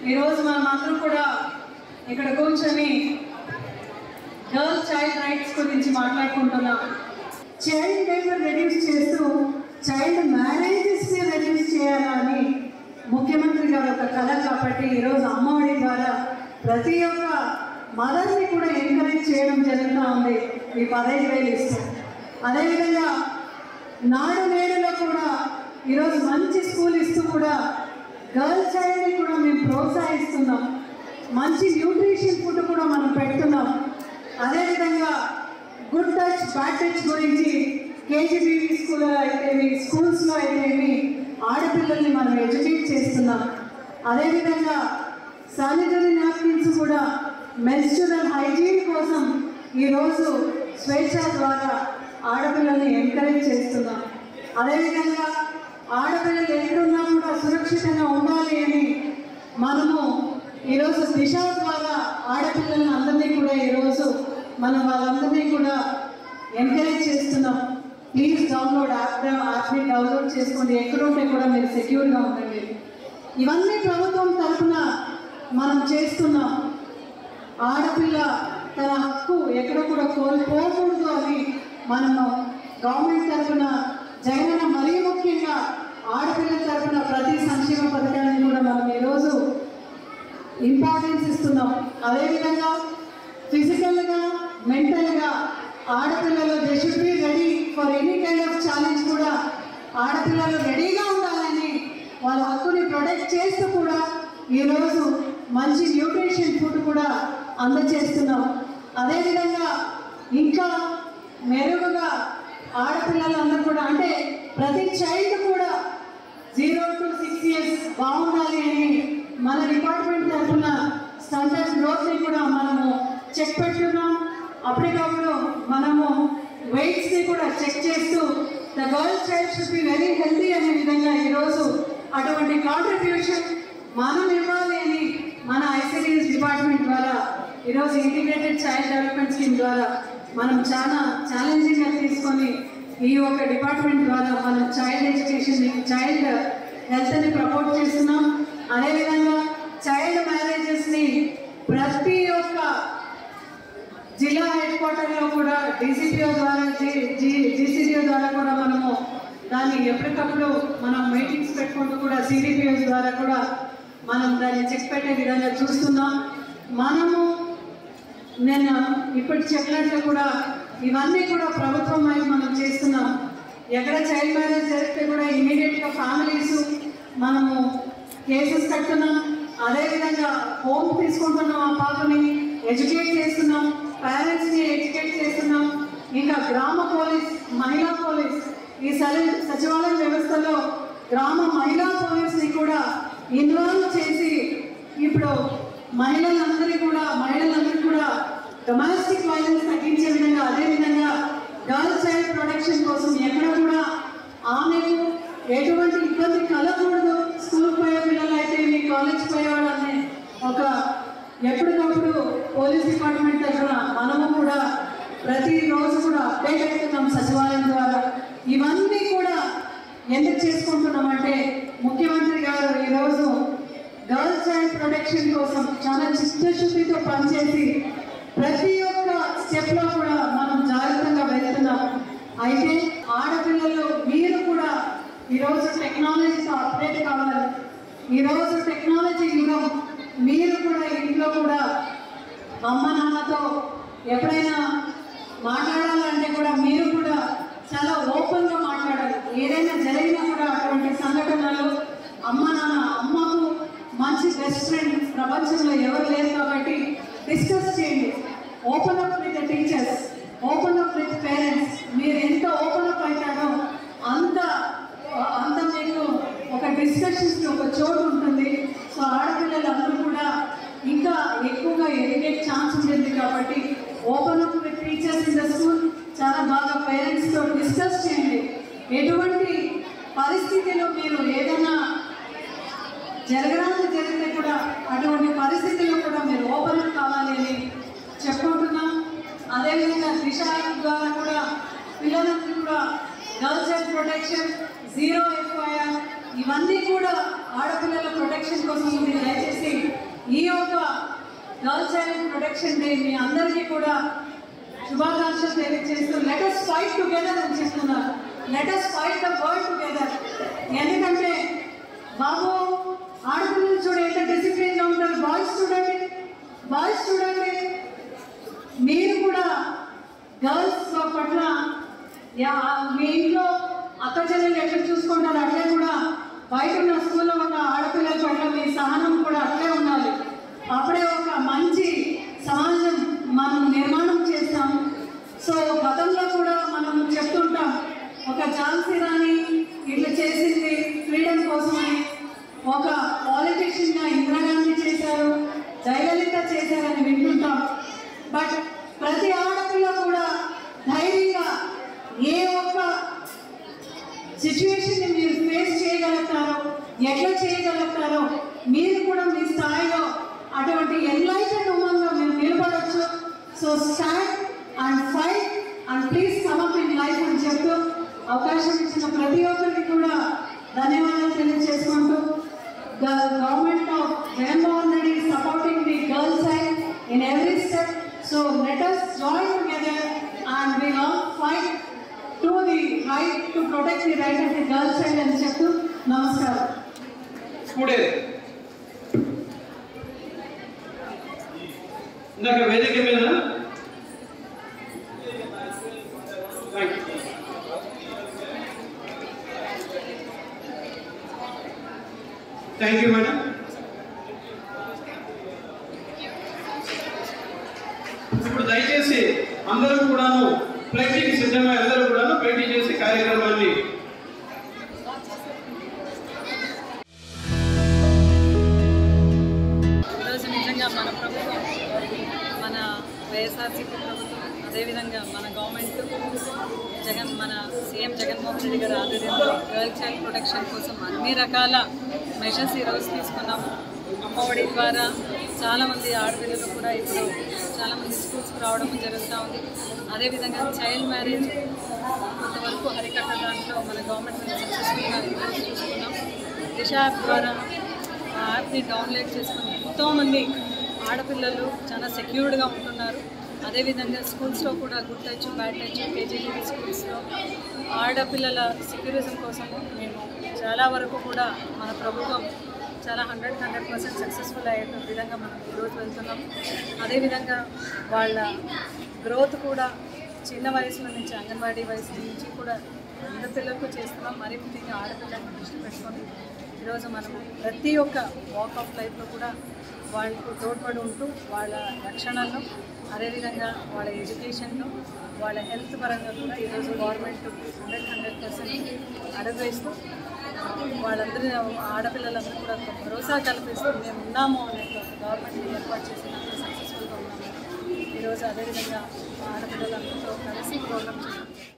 ఈరోజు మనమందరం కూడా ఇక్కడ కూర్చొని గర్ల్ చైల్డ్ రైట్స్ గురించి మాట్లాడుకుంటున్నాం. చైల్డ్ లేబర్ రెడ్యూస్ చేస్తూ చైల్డ్ మ్యారేజెస్ని రెడ్యూస్ చేయాలని ముఖ్యమంత్రి గారు ఒక కళ కాబట్టి ఈరోజు అమ్మఒడి ద్వారా ప్రతి ఒక్క మదర్ని కూడా ఎంకరేజ్ చేయడం జరుగుతూ ఉంది. ఈ 15,000 ఇస్తూ అదేవిధంగా నాడు నేడులో కూడా ఈరోజు మంచి స్కూల్ ఇస్తూ కూడా గర్ల్ చైల్డ్ని కూడా మేము ప్రోత్సహిస్తున్నాం. మంచి న్యూట్రిషన్ ఫుడ్ కూడా మనం పెడుతున్నాం. అదేవిధంగా గుడ్ టచ్ బ్యాడ్ టచ్ గురించి కేజీబీవీ స్కూల్లో అయితేమి స్కూల్స్లో అయితేమి ఆడపిల్లల్ని మనం ఎడ్యుకేట్ చేస్తున్నాం. అదేవిధంగా శానిటరీ నాప్కిన్స్ కూడా మెన్స్ట్రురల్ హైజీన్ కోసం ఈరోజు స్వేచ్ఛ ద్వారా ఆడపిల్లల్ని ఎంకరేజ్ చేస్తున్నాం. అదేవిధంగా ఆడపిల్లలు ఎక్కడున్నా కూడా సురక్షితంగా ఉండాలి అని మనము ఈరోజు దిశ ద్వారా ఆడపిల్లలను అందరినీ కూడా ఈరోజు మనం వాళ్ళందరినీ కూడా ఎంకరేజ్ చేస్తున్నాం. ప్లీజ్ డౌన్లోడ్ యాప్ని డౌన్లోడ్ చేసుకోండి. ఎక్కడుంటే కూడా మీరు సెక్యూర్గా ఉండండి. ఇవన్నీ ప్రభుత్వం తరఫున మనం చేస్తున్నాం. ఆడపిల్ల తన హక్కు ఎక్కడ కూడా కోల్పోకూడదు అని మనము గవర్నమెంట్ తరఫున జగనన్న మరీ ముఖ్యంగా ఆడపిల్లల తరఫున ప్రతి సంక్షేమ పథకాన్ని కూడా మనం ఈరోజు ఇంపార్టెన్స్ ఇస్తున్నాం. అదేవిధంగా ఫిజికల్గా మెంటల్గా ఆడపిల్లలు they should be ready for any kind of challenge కూడా ఆడపిల్లలు రెడీగా ఉండాలని వాళ్ళ హక్కుని ప్రొటెక్ట్ చేస్తూ కూడా ఈరోజు మంచి న్యూట్రిషన్ ఫుడ్ కూడా అందజేస్తున్నాం. అదేవిధంగా ఇంకా మెరుగుగా ఆడపిల్లలు అందరూ కూడా అంటే ప్రతి చైల్డ్ కూడా 0 to 6 years బాగుండాలి అని మన డిపార్ట్మెంట్ తరఫున స్టాండర్డ్ గ్రోత్ని కూడా మనము చెక్ పెట్టున్నాం. అప్పటికప్పుడు మనము వెయిట్స్ని కూడా చెక్ చేస్తూ the girl child should be very healthy అనే విధంగా ఈరోజు అటువంటి కాంట్రిబ్యూషన్ మనం ఇవ్వాలి అని మన ఐసిడిఎస్ డిపార్ట్మెంట్ ద్వారా ఈరోజు ఇంటిగ్రేటెడ్ చైల్డ్ డెవలప్మెంట్ స్కీమ్ ద్వారా మనం చాలా ఛాలెంజింగ్గా తీసుకొని ఈ ఒక డిపార్ట్మెంట్ ద్వారా మనం చైల్డ్ ఎడ్యుకేషన్ని చైల్డ్ హెల్త్ని ప్రమోట్ చేస్తున్నాం. అదేవిధంగా చైల్డ్ మ్యారేజెస్ని ప్రతి ఒక్క జిల్లా హెడ్ క్వార్టర్లో కూడా డీసీపీఓ ద్వారా జీసీడీఓ ద్వారా కూడా మనము దాన్ని ఎప్పటికప్పుడు మనం మీటింగ్స్ పెట్టుకుంటూ కూడా సిడిపిఓస్ ద్వారా కూడా మనం దాన్ని చెక్ పెట్టే విధంగా చూస్తున్నాం. మనము నేను ఇప్పుడు చెప్పినట్లు కూడా ఇవన్నీ కూడా ప్రభుత్వం వైపు మనం చేస్తున్నాం. ఎక్కడ చైల్డ్ మ్యారేజ్ జరిగితే కూడా ఇమీడియట్గా ఫ్యామిలీస్ మనము కేసెస్ కడుతున్నాం. అదేవిధంగా హోమ్ తీసుకుంటున్నాం, ఆ పాపని ఎడ్యుకేట్ చేస్తున్నాం, పేరెంట్స్ని ఎడ్యుకేట్ చేస్తున్నాం. ఇంకా గ్రామ పోలీస్, మహిళా పోలీస్, ఈ సచివాలయ వ్యవస్థలో గ్రామ మహిళా పోలీస్ని కూడా ఇన్వాల్వ్ చేసి ఇప్పుడు మహిళలందరికీ కూడా డొమెస్టిక్ వైలెన్స్ తగ్గించే విధంగా అదేవిధంగా గర్ల్ చైల్డ్ ప్రొటెక్షన్ కోసం ఎక్కడ కూడా ఆమెకు ఎటువంటి ఇబ్బంది కలగకూడదు. స్కూల్ పోయే పిల్లలు అయితే మీ కాలేజ్ పోయేవాళ్ళని ఒక ఎప్పటికప్పుడు పోలీస్ డిపార్ట్మెంట్ దగ్గర మనము కూడా ప్రతిరోజు కూడా అప్డేట్ అవుతున్నాం సచివాలయం ద్వారా. ఇవన్నీ కూడా ఎందుకు చేసుకుంటున్నామంటే ముఖ్యమంత్రి గారు ఈరోజు గర్ల్ చైల్డ్ ప్రొటెక్షన్ కోసం చాలా చిత్తశుద్ధితో పనిచేసి ప్రతి ఒక్క స్టెప్లో కూడా మనం జాగ్రత్తగా వెళ్తున్నాం. అయితే ఆడపిల్లలు మీరు కూడా ఈరోజు టెక్నాలజీతో అప్డేట్ కావాలి. ఈరోజు టెక్నాలజీ యుగం. మీరు కూడా ఇంట్లో కూడా అమ్మ నాన్నతో ఎప్పుడైనా మాట్లాడాలంటే కూడా మీరు కూడా చాలా ఓపెన్గా మాట్లాడాలి. ఏదైనా జరిగినా కూడా అటువంటి సంఘటనలు అమ్మకు మంచి బెస్ట్ ఫ్రెండ్ ప్రపంచంలో ఎవరు లేరు కాబట్టి డిస్కస్ చేయండి. Open up with the teachers, open up with parents. మీరు ఎంత ఓపెన్ అప్ అవుతారో అంత మీకు ఒక డిస్కషన్స్కి ఒక చోటు ఉంటుంది. సో ఆడపిల్లలు అందరూ కూడా ఇంకా ఎక్కువగా ఎదిగే ఛాన్స్ ఉంటుంది కాబట్టి open up with teachers in the school చాలా బాగా పేరెంట్స్తో డిస్కస్ చేయండి. ఎటువంటి పరిస్థితిలో మీరు ఏదైనా జరిగితే కూడా అటువంటి పరిస్థితుల్లో కూడా మీరు ఓపెన్ అప్ కావాలి అని చెప్పుకుంటున్నాం. అదేవిధంగా దిశ ద్వారా కూడా పిల్లలందరూ కూడా గర్ల్ చైల్డ్ ప్రొటెక్షన్, 0 FIR, ఇవన్నీ కూడా ఆడపిల్లల ప్రొటెక్షన్ కోసం ఉంది. దయచేసి ఈ యొక్క గర్ల్ చైల్డ్ ప్రొటెక్షన్ డే మీ అందరికీ కూడా శుభాకాంక్షలు తెలియజేస్తూ లెట్ us ఫైట్ టుగెదర్ అని చెప్తున్నారు. Let us fight the world together. ఎందుకంటే బాబు ఆడపిల్లలు చూడ ఎంత డిసిప్లిన్గా ఉంటారు. బాయ్స్ చూడండి మీరు కూడా గర్ల్స్ పట్ల మీ ఇంట్లో అక్క చెల్లెలు ఎట్లా చూసుకుంటారు అట్లే కూడా బయట ఉన్న స్కూల్లో ఉన్న ఆడపిల్లల పట్ల మీ సహనం కూడా అట్లే ఉండాలి. అప్పుడే ఒక మంచి సమాజం మనం నిర్మాణం చేస్తాం. సో గతంలో కూడా మనం చెప్తుంటాం, ఒక ఝాన్సీ రాణి ఇట్లా చేసింది ఫ్రీడమ్ కోసమని, ఒక పాలిటిషియన్గా ఇందిరాగాంధీ చేశారు, జయలలిత చేశారని వింటుంటాం. బట్ ప్రతి ఆడపిల్ల కూడా ధైర్యంగా ఏ ఒక్క సిచ్యువేషన్ని మీరు ఫేస్ చేయగలుగుతారో, ఎట్లా చేయగలుగుతారో మీరు కూడా మీ స్థాయిలో అటువంటి ఎన్లైటెడ్ ఉమెన్గా మీరు నిలబడవచ్చు. So stand and fight and please come up in life అని చెప్తూ అవకాశం ఇచ్చిన ప్రతి ఒక్కరికి కూడా ధన్యవాదాలు తెలియజేసుకుంటూ government of Jaganmohan Reddy supporting the girl child in every step. So let us join together and we all fight to the right to protect the right of the girl child అని చెప్తూ నమస్కారం. ఇందాక వేదిక మీద థ్యాంక్ యూ మేడం. ఇప్పుడు దయచేసి అందరూ కూడాను ప్లేటింగ్ సిద్ధంగా అందరూ కూడాను ప్లేటింగ్ చేసి కార్యక్రమాన్ని ఈరోజు నిజంగా మన ప్రభుత్వం, మన వైఎస్ఆర్సీపీ ప్రభుత్వం, అదేవిధంగా మన గవర్నమెంట్ మన సీఎం జగన్మోహన్ రెడ్డి గారి ఆధ్వర్యంలో గర్ల్ చైల్డ్ ప్రొటెక్షన్ కోసం అన్ని రకాల మెషర్స్ ఈరోజు తీసుకున్నాము. అమ్మఒడి ద్వారా చాలామంది ఆడపిల్లలు కూడా ఇప్పుడు చాలామంది స్కూల్స్కి రావడం జరుగుతూ ఉంది. అదేవిధంగా చైల్డ్ మ్యారేజ్ కొంతవరకు అరికట్ట దాంట్లో మన గవర్నమెంట్ సక్సెస్ఫుల్గా చూసుకున్నాం. దిశ యాప్ ద్వారా ఆ యాప్ని డౌన్లోడ్ చేసుకుని ఎంతోమంది ఆడపిల్లలు చాలా సెక్యూర్డ్గా ఉంటున్నారు. అదేవిధంగా స్కూల్స్లో కూడా good touch, bad touch, KGB స్కూల్స్లో ఆడపిల్లల సెక్యూరిజం కోసం మేము చాలా వరకు కూడా మన ప్రభుత్వం చాలా 100% సక్సెస్ఫుల్ అయ్యే విధంగా మనం ఈరోజు వెళ్తున్నాం. అదేవిధంగా వాళ్ళ గ్రోత్ కూడా చిన్న వయసులో నుంచి అంగన్వాడీ వయసు నుంచి కూడా అందరి పిల్లలకు చేస్తున్నాం. మరీ ముఖ్యంగా ఆడపిల్లలను దృష్టి పెట్టుకొని ఈరోజు మనము ప్రతి ఒక్క వాక్ ఆఫ్ లైఫ్లో కూడా వాళ్ళకు తోడ్పడి ఉంటూ వాళ్ళ రక్షణలో, అదేవిధంగా వాళ్ళ ఎడ్యుకేషన్లో, వాళ్ళ హెల్త్ పరంగా కూడా ఈరోజు గవర్నమెంట్ 100% అడుగు వేస్తూ వాళ్ళందరూ ఆడపిల్లలందరూ కూడా భరోసా కల్పిస్తూ మేము ఉన్నాము అనే గవర్నమెంట్ని ఏర్పాటు చేసినందుకు సక్సెస్ఫుల్గా ఉన్నాము. ఈరోజు అదేవిధంగా ఆడపిల్లలందరితో కలిసి ప్రోగ్రామ్ చేస్తున్నాం.